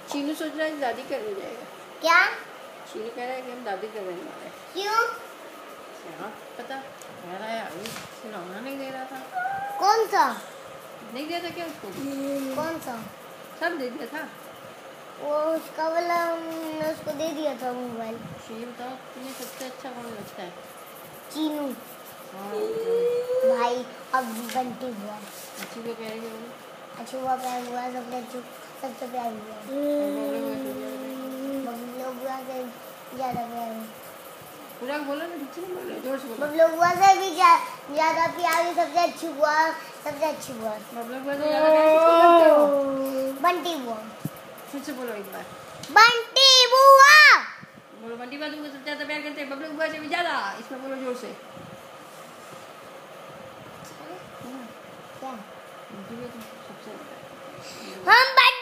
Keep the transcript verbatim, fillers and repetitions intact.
चीनू सोच रहा है दादी करने जाएगा। क्या? चीनू कह रहा है कि हम दादी करने वाले। क्यों? क्या पता, कह रहा है अभी खिलौना नहीं दे रहा था। कौन सा? नहीं दिया था क्या उसको? कौन सा? सब दे दिया था। वो उसका वाला मैंने उसको दे दिया था मोबाइल। ये बताओ तुम्हें सबसे अच्छा कौन लगता है? चीनू। हाँ भाई अब बंटी हुआ। अच्छी को कह रही है वो। अच्छा हुआ प्यार हुआ सबसे अच्छी सबसे प्यार हुआ। बबलू हुआ से ज़्यादा प्यार हुआ। पूरा बोलो ना, ठीक से नहीं बोलो, जोर से बोलो। बबलू हुआ से भी ज़्यादा प्यार हुई, सबसे अच्छी हुआ सबसे अच्छी हुआ। बबलू हुआ से ज़्यादा प्यार किसको करते हो? बंटी हुआ। फिर से बोलो एक बार। बंटी बुआ। बोलो बंटी बुआ तुमको सबसे ज़्यादा प्यार करते हैं, बबलू बुआ से भी ज़्यादा। इसमें बोलो जोर से। क्या? बंटी बुआ तुमको सबसे हम